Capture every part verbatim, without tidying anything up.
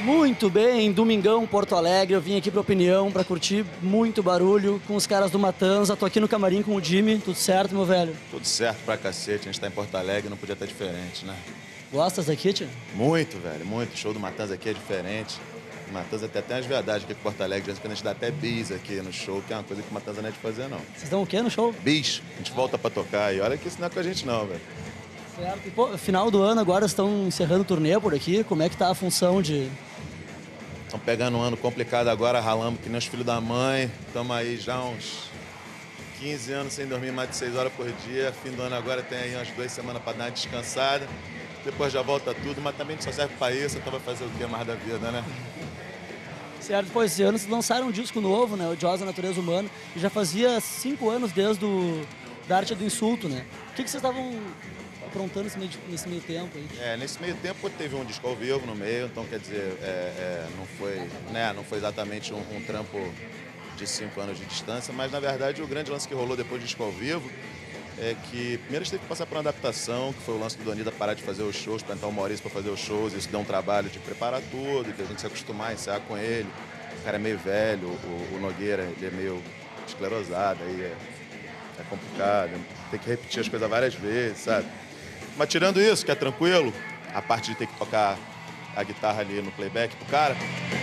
Muito bem, domingão, Porto Alegre, eu vim aqui pra Opinião pra curtir muito barulho com os caras do Matanza, tô aqui no camarim com o Jimmy, tudo certo, meu velho? Tudo certo pra cacete, a gente tá em Porto Alegre, não podia estar diferente, né? Gostas daqui, tio? Muito, velho, muito, o show do Matanza aqui é diferente. O Matanza tem até umas verdades aqui com Porto Alegre, de vez em quando a gente dá até bis aqui no show, que é uma coisa que o Matanza não é de fazer, não. Vocês dão o quê no show? Bis, a gente volta pra tocar e olha que isso não é com a gente não, velho. Certo. E, pô, final do ano agora estão encerrando o turnê por aqui, como é que tá a função de... Estão pegando um ano complicado agora, ralamos que nem os filhos da mãe. Estamos aí já uns quinze anos sem dormir mais de seis horas por dia. Fim do ano agora tem aí umas duas semanas para dar uma descansada. Depois já volta tudo, mas também só serve para isso, então vai fazer o que mais da vida, né? Certo, pô, esse ano vocês lançaram um disco novo, né, o Jaws da Natureza Humana, e já fazia cinco anos desde o, da Arte do Insulto, né? O que, que vocês estavam aprontando nesse meio, nesse meio tempo aí? É, nesse meio tempo teve um disco ao vivo no meio, então quer dizer, é, é, não, foi, né, não foi exatamente um, um trampo de cinco anos de distância, mas na verdade o grande lance que rolou depois do disco ao vivo é que primeiro a gente teve que passar por uma adaptação, que foi o lance do Donida parar de fazer os shows, para entrar o Maurício para fazer os shows, isso deu um trabalho de preparar tudo, de a gente se acostumar a ensaiar com ele. O cara é meio velho, o, o Nogueira ele é meio esclerosado, aí é, é complicado, tem que repetir as coisas várias vezes, sabe? Mas tirando isso, que é tranquilo, a parte de ter que tocar a guitarra ali no playback pro cara,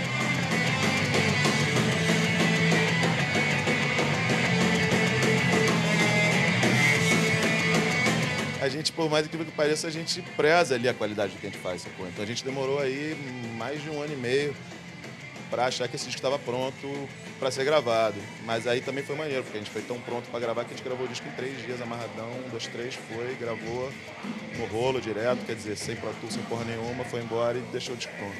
a gente, por mais incrível que pareça, a gente preza ali a qualidade do que a gente faz, sacou? Então a gente demorou aí mais de um ano e meio pra achar que esse disco estava pronto pra ser gravado. Mas aí também foi maneiro, porque a gente foi tão pronto pra gravar que a gente gravou o disco em três dias, amarradão, um, dois, três, foi, gravou no rolo direto, quer dizer, sem Pro Tools, sem porra nenhuma, foi embora e deixou o disco pronto.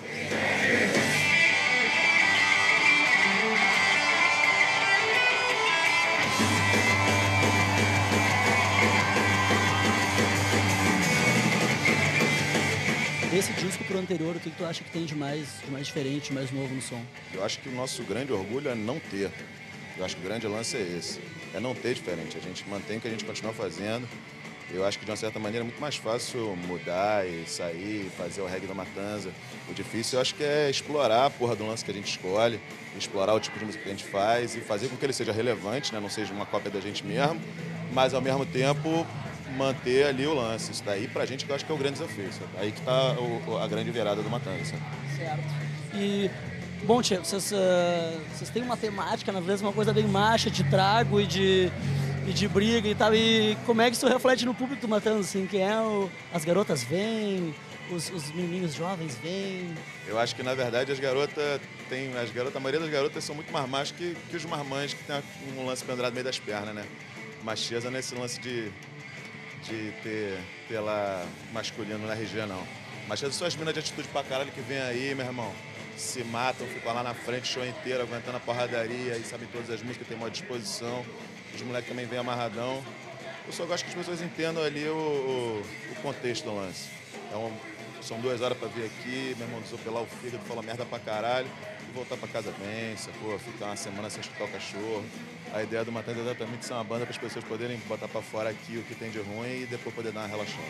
Desse disco pro anterior, o que, que tu acha que tem de mais, de mais diferente, de mais novo no som? Eu acho que o nosso grande orgulho é não ter. Eu acho que o grande lance é esse. É não ter diferente. A gente mantém o que a gente continua fazendo. Eu acho que, de uma certa maneira, é muito mais fácil mudar e sair, fazer o reggae da Matanza. O difícil, eu acho que é explorar a porra do lance que a gente escolhe, explorar o tipo de música que a gente faz e fazer com que ele seja relevante, né? Não seja uma cópia da gente mesmo, mas, ao mesmo tempo, manter ali o lance. Isso daí, pra gente, que eu acho que é o grande desafio. Sabe? Aí que tá o, a grande virada do Matanza. Certo. E, bom, tia, vocês, uh, vocês têm uma temática, na verdade, uma coisa bem macha, de trago e de, e de briga e tal. E como é que isso reflete no público do Matanza, assim? Quem é o... As garotas vêm, os, os menininhos jovens vêm? Eu acho que, na verdade, as garotas têm... As garotas, a maioria das garotas são muito mais machos que, que os marmães, que tem um lance pendurado no meio das pernas, né? Macheza nesse lance de... de ter, ter lá masculino na região, não. Mas são as minas de atitude pra caralho que vem aí, meu irmão. Se matam, ficam lá na frente o show inteiro, aguentando a porradaria e sabem todas as músicas, tem maior disposição. Os moleques também vêm amarradão. Eu só gosto que as pessoas entendam ali o, o, o contexto do lance. Então, são duas horas pra vir aqui, meu irmão, desopelar o fígado, falar merda pra caralho e voltar pra casa bem, sacou? Ficar uma semana sem escutar o cachorro. A ideia do Matanza é exatamente ser uma banda para as pessoas poderem botar para fora aqui o que tem de ruim e depois poder dar uma relaxada.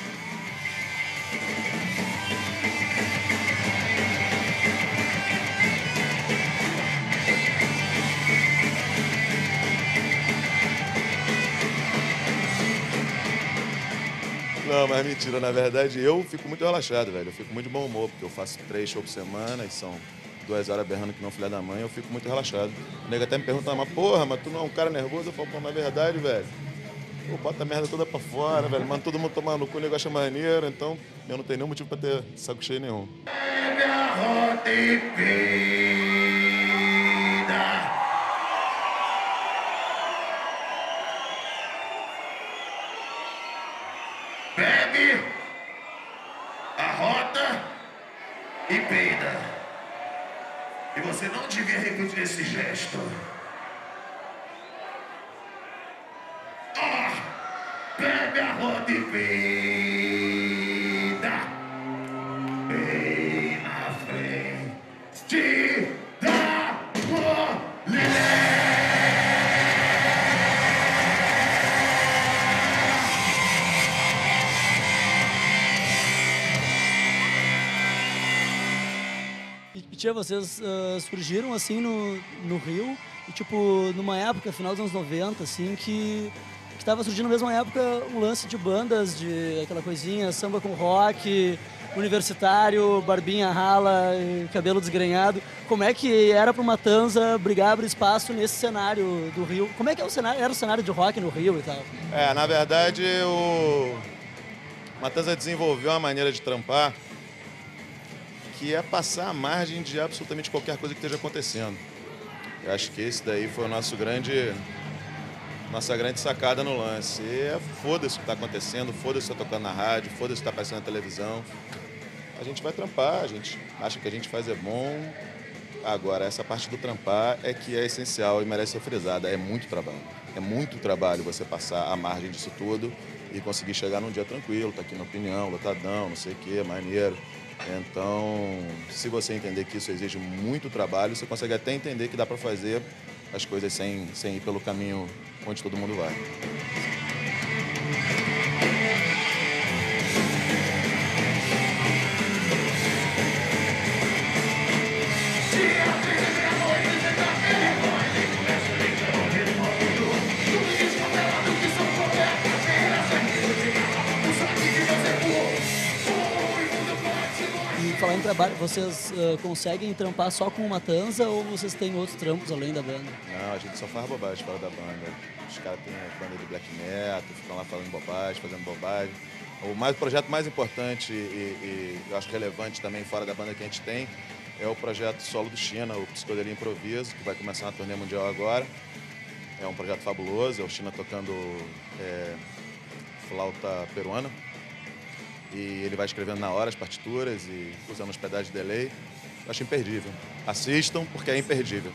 Não, mas mentira, na verdade eu fico muito relaxado, velho. Eu fico muito de bom humor, porque eu faço três shows por semana e são duas horas berrando que não filha da mãe, eu fico muito relaxado. O nego até me pergunta, mas porra, mas tu não é um cara nervoso? Eu falo, pô, na verdade, velho, pô, bota a merda toda pra fora, velho, manda todo mundo tomar no cu, o nego acha maneiro, então eu não tenho nenhum motivo pra ter saco cheio nenhum. Bebe a rota e peida. E você não devia repetir esse gesto. Ah, bebe a roda e peida. Bem na frente da mulher. Tia, vocês uh, surgiram assim no, no Rio e tipo, numa época, final dos anos noventa, assim, que estava surgindo na mesma época um lance de bandas, de aquela coisinha, samba com rock, universitário, barbinha rala, cabelo desgrenhado. Como é que era para o Matanza brigar, abrir espaço nesse cenário do Rio? Como é que é o cenário, era o cenário de rock no Rio e tal? É, na verdade, o Matanza desenvolveu uma maneira de trampar que é passar a margem de absolutamente qualquer coisa que esteja acontecendo. Eu acho que esse daí foi o nosso grande, nossa grande sacada no lance. E é foda-se o que está acontecendo, foda-se o que está tocando na rádio, foda-se o que está passando na televisão. A gente vai trampar, a gente acha que a gente faz é bom. Agora, essa parte do trampar é que é essencial e merece ser frisada. É muito trabalho. É muito trabalho você passar a margem disso tudo e conseguir chegar num dia tranquilo, tá aqui na opinião, lotadão, não sei o quê, maneiro. Então, se você entender que isso exige muito trabalho, você consegue até entender que dá para fazer as coisas sem, sem ir pelo caminho onde todo mundo vai. Falar em trabalho, vocês uh, conseguem trampar só com o Matanza ou vocês têm outros trampos além da banda? Não, a gente só faz bobagem fora da banda. Os caras têm a banda de black metal, ficam lá falando bobagem, fazendo bobagem. O, mais, o projeto mais importante e, e eu acho relevante também fora da banda que a gente tem é o projeto solo do China, o Psicodelia Improviso, que vai começar na turnê mundial agora. É um projeto fabuloso, é o China tocando é, flauta peruana. E ele vai escrevendo na hora as partituras e usando os pedais de delay. Eu acho imperdível. Assistam, porque é imperdível.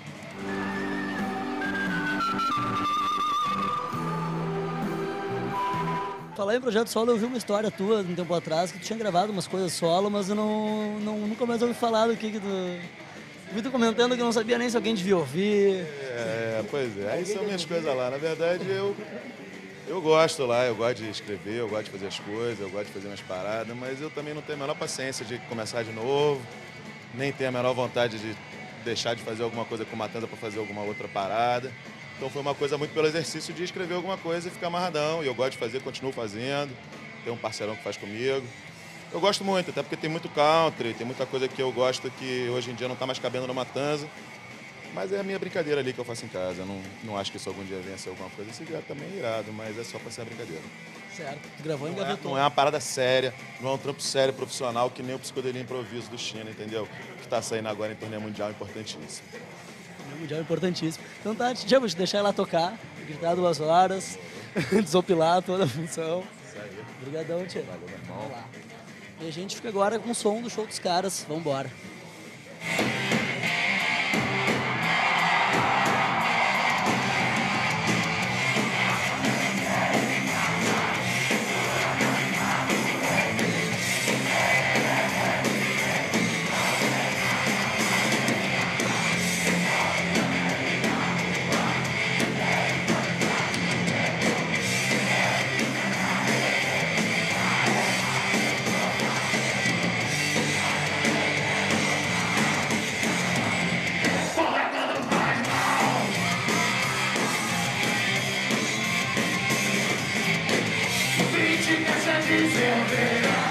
Falar em projeto solo, eu vi uma história tua um tempo atrás que tu tinha gravado umas coisas solo, mas eu não, não, nunca mais ouvi falar do que que tu... Vi tu comentando que não sabia nem se alguém devia ouvir. É, pois é. Aí são minhas coisas lá. Na verdade, eu... Eu gosto lá, eu gosto de escrever, eu gosto de fazer as coisas, eu gosto de fazer umas paradas, mas eu também não tenho a menor paciência de começar de novo, nem tenho a menor vontade de deixar de fazer alguma coisa com Matanza para fazer alguma outra parada. Então foi uma coisa muito pelo exercício de escrever alguma coisa e ficar amarradão. E eu gosto de fazer, continuo fazendo. Tem um parceirão que faz comigo. Eu gosto muito, até porque tem muito country, tem muita coisa que eu gosto que hoje em dia não está mais cabendo no Matanza. Mas é a minha brincadeira ali que eu faço em casa. Eu não, não acho que isso algum dia venha a ser alguma coisa. Se vier também é irado, mas é só pra ser a brincadeira. Certo. Tu gravou em Não é, Gavetou. não é uma parada séria, não é um trampo sério, profissional, que nem o Psicodelia Improviso do China, entendeu? Que tá saindo agora em turnê mundial, importantíssimo. Turnê mundial importantíssimo. Então tá, Tia, vou te deixar ela tocar, gritar duas horas, desopilar toda a função. Isso aí. Obrigadão, Tia. Valeu, meu irmão. Vamos lá. E a gente fica agora com o som do Show dos Caras. Vambora. Dizer,